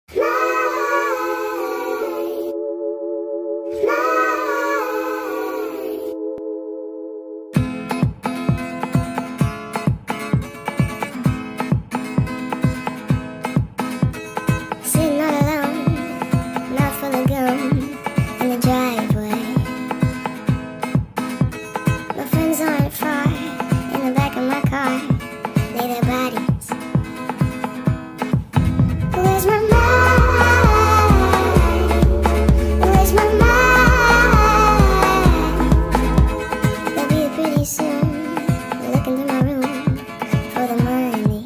Sitting all alone, mouth full of gum in the driveway. My friends aren't far, in the back of my car, lay their bodies. Where's my mind? Where's my mind? They'll be here pretty soon, looking through my room for the money.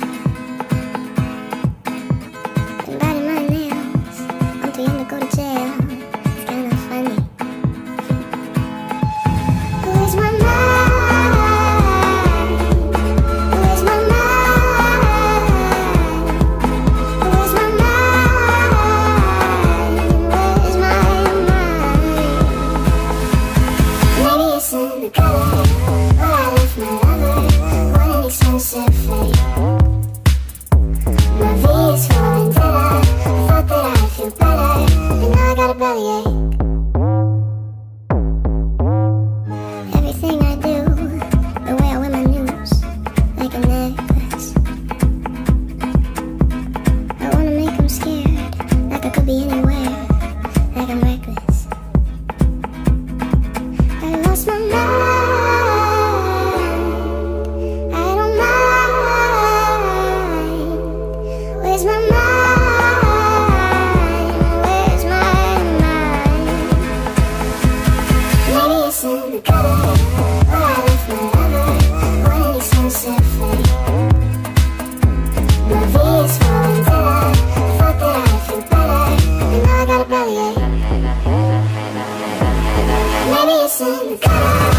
And biting my nails, I'm too young to go to jail, it's kinda funny. Where's my mind? Where's my mind? Where's my mind? Where's my mind? Maybe it's in the gutter, where I left my lover, what an expensive fate. My V is falling dead, I thought that I'd feel better, and now I got a bellyache. Everything I do, the way I wear my news, like a necklace. I wanna make them scared, like I could be anywhere, like I'm reckless. I lost my mind, I don't mind. Where's my mind? Where's my mind? Maybe it's in the gutter, where I left my lover, what an expensive fate. My V is falling dead, I thought that I'd feel better, and now I got a bellyache. Maybe it's in the gutter.